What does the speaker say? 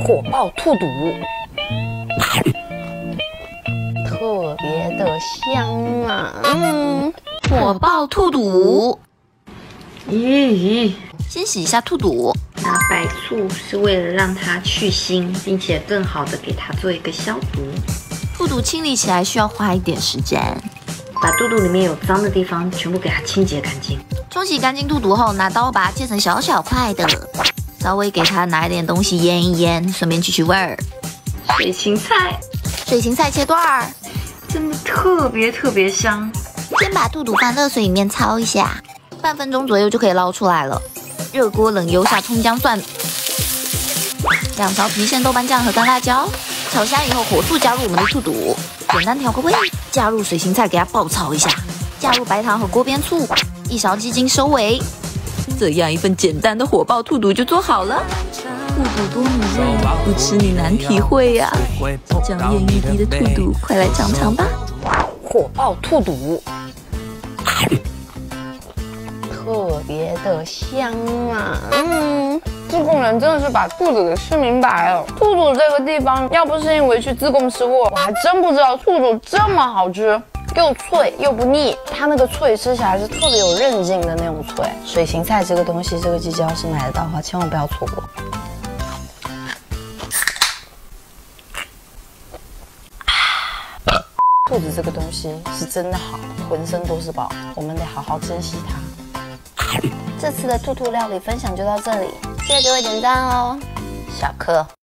火爆兔肚，特别的香啊！ 火爆兔肚， 咦， 先洗一下兔肚。 那白醋是为了让它去腥，并且更好的给它做一个消毒。 兔肚清理起来需要花一点时间， 把肚肚里面有脏的地方全部给它清洁干净。 冲洗干净兔肚后，拿刀把它切成小小块的，稍微给它拿一点东西腌一腌，顺便去去味儿。 水芹菜， 水芹菜切段儿， 真的特别香。 先把兔肚放热水里面焯一下，半分钟左右就可以捞出来了。热锅冷油下葱姜蒜，2勺郫县豆瓣酱和干辣椒，炒香以后火速加入我们的兔肚，简单调个味，加入水芹菜给它爆炒一下，加入白糖和锅边醋，1勺鸡精收尾。这样一份简单的火爆兔肚就做好了。兔肚多美味，不吃你难体会呀！娇艳欲滴的兔肚，快来尝尝吧！ 火爆兔肚，特别的香啊！自贡人真的是把兔子给吃明白了。兔肚这个地方，要不是因为去自贡吃过，我还真不知道兔肚这么好吃。又脆又不腻，它那个脆吃起来是特别有韧劲的那种脆。水芹菜这个东西，这个季节要是买得到的话，千万不要错过。兔子这个东西是真的好，浑身都是宝，我们得好好珍惜它。这次的兔兔料理分享就到这里，记得给我点赞哦，小柯。